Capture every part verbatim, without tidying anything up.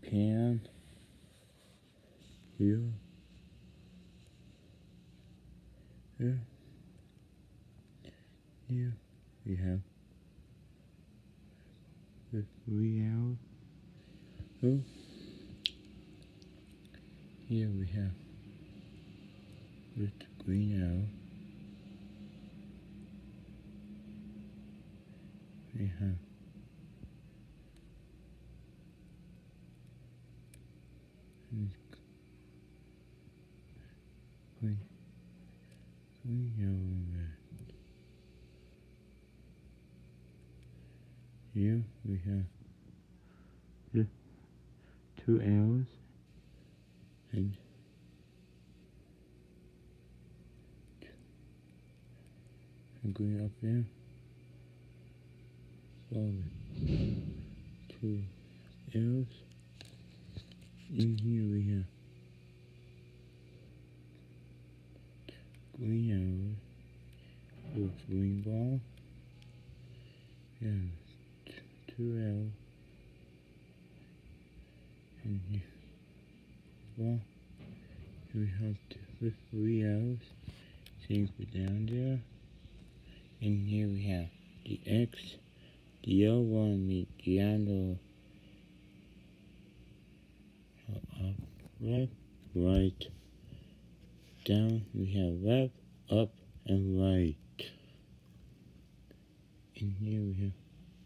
can. Here. Here. Here we have the three arrows. Oh. Here we have this green arrow. We have this green, green arrow and red. Here we have the two arrows and green up there. Forward. Two arrows. In here we have green arrows with green ball. Yeah. Two arrows and here, well, we have the three arrows, same for down there, and here we have the X, the yellow one meet the yellow, up, left, right, down, we have left, up, and right, and here we have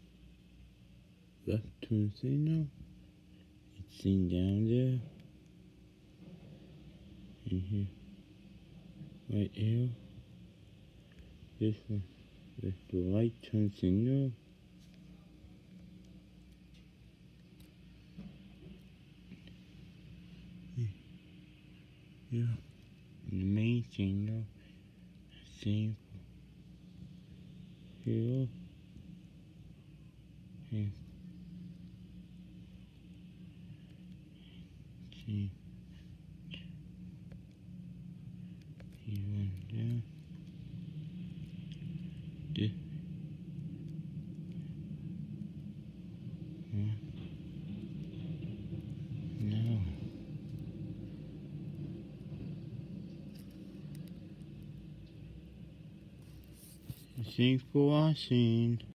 left turn signal, it's seen down there, and here, right arrow, this one, with the right turn signal, yeah, and the main signal, same here, and see, here and there, this, one, no, thanks for watching.